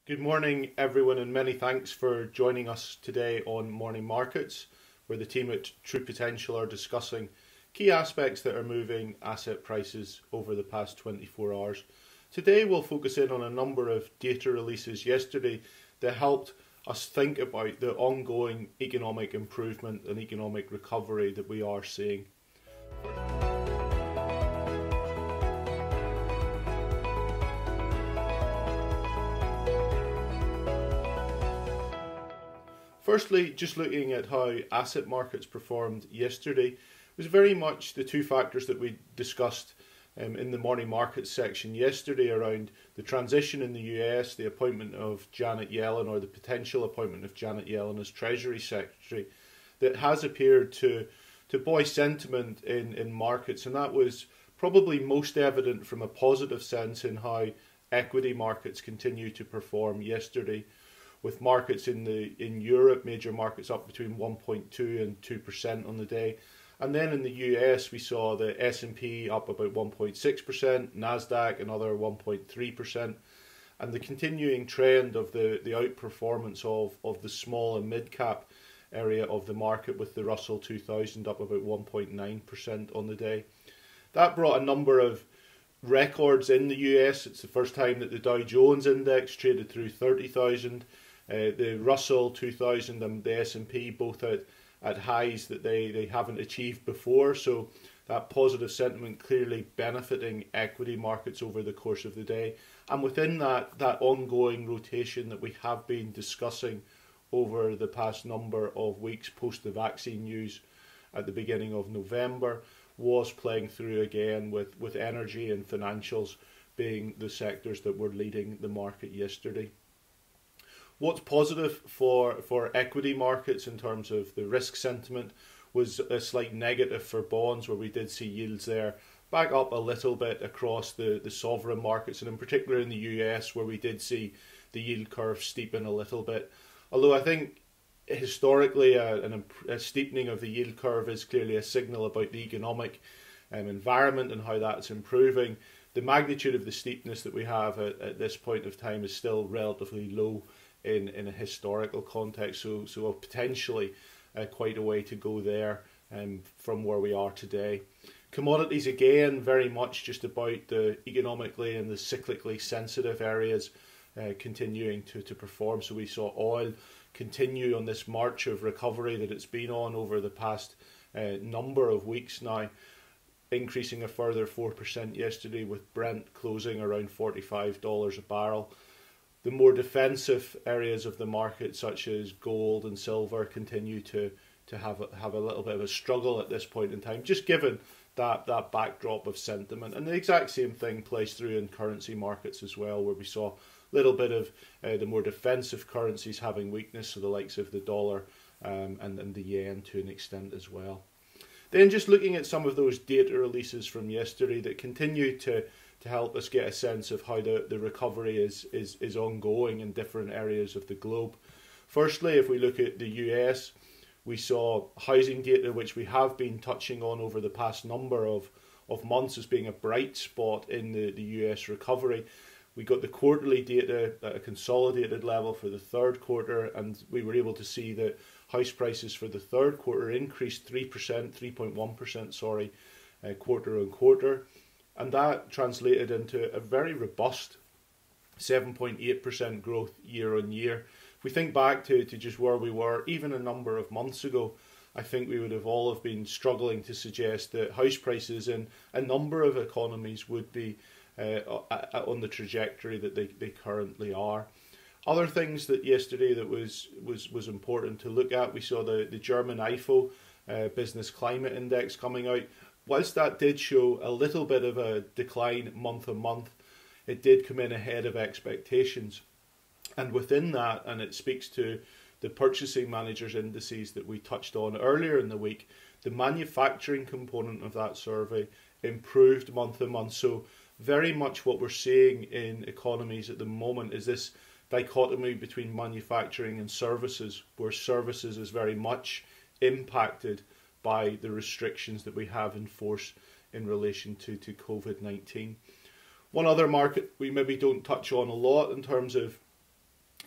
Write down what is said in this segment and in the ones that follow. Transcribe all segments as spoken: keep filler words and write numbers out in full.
Good morning, everyone, and many thanks for joining us today on Morning Markets, where the team at True Potential are discussing key aspects that are moving asset prices over the past twenty-four hours. Today, we'll focus in on a number of data releases yesterday that helped us think about the ongoing economic improvement and economic recovery that we are seeing. Firstly, just looking at how asset markets performed yesterday, it was very much the two factors that we discussed um, in the morning markets section yesterday around the transition in the U S, the appointment of Janet Yellen, or the potential appointment of Janet Yellen as Treasury Secretary, that has appeared to, to buoy sentiment in, in markets, and that was probably most evident from a positive sense in how equity markets continue to perform yesterday, with markets in the in Europe, major markets up between one point two and two percent on the day. And then in the U S, we saw the S and P up about one point six percent, NASDAQ another one point three percent, and the continuing trend of the, the outperformance of, of the small and mid-cap area of the market, with the Russell two thousand up about one point nine percent on the day. That brought a number of records in the U S. It's the first time that the Dow Jones index traded through thirty thousand. Uh, the Russell two thousand and the S and P both at, at highs that they, they haven't achieved before, so that positive sentiment clearly benefiting equity markets over the course of the day. And within that, that ongoing rotation that we have been discussing over the past number of weeks post the vaccine news at the beginning of November was playing through again, with, with energy and financials being the sectors that were leading the market yesterday. What's positive for, for equity markets in terms of the risk sentiment was a slight negative for bonds, where we did see yields there back up a little bit across the, the sovereign markets, and in particular in the U S, where we did see the yield curve steepen a little bit. Although I think historically a, an, a steepening of the yield curve is clearly a signal about the economic um, environment and how that's improving. The magnitude of the steepness that we have at, at this point of time is still relatively low in, in a historical context, so, so potentially uh, quite a way to go there um, from where we are today. Commodities, again, very much just about the economically and the cyclically sensitive areas uh, continuing to, to perform. So we saw oil continue on this march of recovery that it's been on over the past uh, number of weeks now, increasing a further four percent yesterday, with Brent closing around forty-five dollars a barrel. The more defensive areas of the market, such as gold and silver, continue to, to have, a, have a little bit of a struggle at this point in time, just given that, that backdrop of sentiment. And the exact same thing plays through in currency markets as well, where we saw a little bit of uh, the more defensive currencies having weakness, so the likes of the dollar um, and, and the yen to an extent as well. Then just looking at some of those data releases from yesterday that continue to to help us get a sense of how the, the recovery is, is, is ongoing in different areas of the globe. Firstly, if we look at the U S, we saw housing data, which we have been touching on over the past number of, of months as being a bright spot in the, the U S recovery. We got the quarterly data at a consolidated level for the third quarter, and we were able to see that house prices for the third quarter increased three percent, three point one percent, sorry, uh, quarter on quarter. And that translated into a very robust seven point eight percent growth year on year. If we think back to, to just where we were even a number of months ago, I think we would have all have been struggling to suggest that house prices in a number of economies would be uh, on the trajectory that they, they currently are. Other things that yesterday that was, was, was important to look at, we saw the, the German I F O uh, Business Climate Index coming out. Whilst that did show a little bit of a decline month on month, it did come in ahead of expectations. And within that, and it speaks to the purchasing managers indices that we touched on earlier in the week, the manufacturing component of that survey improved month on month. So very much what we're seeing in economies at the moment is this dichotomy between manufacturing and services, where services is very much impacted by the restrictions that we have in force in relation to, to COVID nineteen. One other market we maybe don't touch on a lot in terms of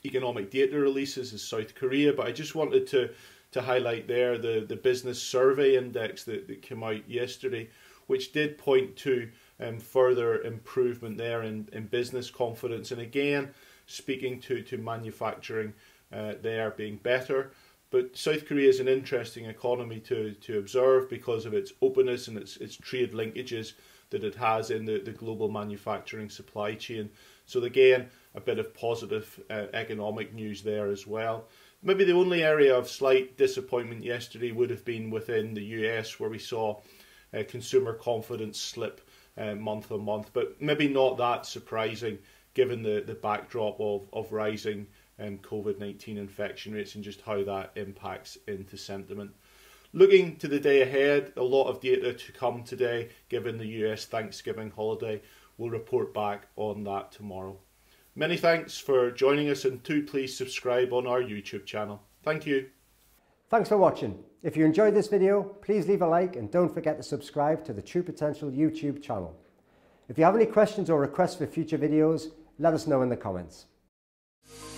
economic data releases is South Korea, but I just wanted to, to highlight there the, the business survey index that, that came out yesterday, which did point to um, further improvement there in, in business confidence. And again, speaking to, to manufacturing uh, there being better. But South Korea is an interesting economy to, to observe because of its openness and its, its trade linkages that it has in the, the global manufacturing supply chain. So again, a bit of positive uh, economic news there as well. Maybe the only area of slight disappointment yesterday would have been within the U S, where we saw uh, consumer confidence slip uh, month on month, but maybe not that surprising given the, the backdrop of, of rising um, COVID nineteen infection rates and just how that impacts into sentiment. Looking to the day ahead, a lot of data to come today given the U S Thanksgiving holiday. We'll report back on that tomorrow. Many thanks for joining us, and do please subscribe on our YouTube channel. Thank you. Thanks for watching. If you enjoyed this video, please leave a like and don't forget to subscribe to the True Potential YouTube channel. If you have any questions or requests for future videos, let us know in the comments.